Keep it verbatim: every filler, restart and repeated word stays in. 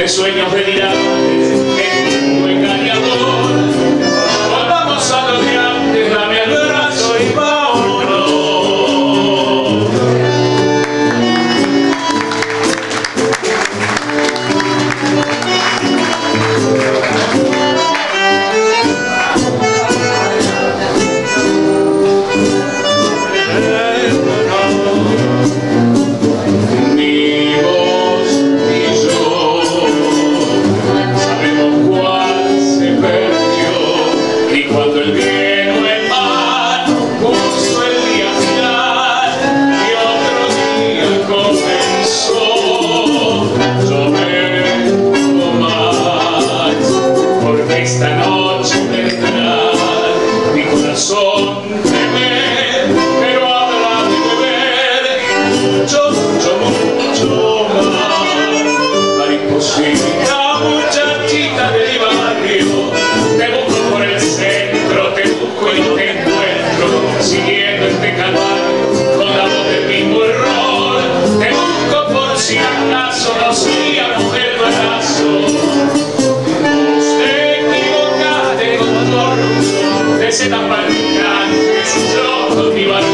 de sueños delirantes, en un engañador. Volvamos a lo de antes, dame el brazo y vámonos. Esta noche vendrá mi corazón temer, pero habla de beber mucho, mucho, mucho más. Mariposita, muchachita de mi barrio, te busco por el centro, te busco y no te encuentro, siguiendo este calvario con la voz del mismo error. Te busco por si acaso no soy a mujer balazo. De ese taparicante, yo con mi barrio.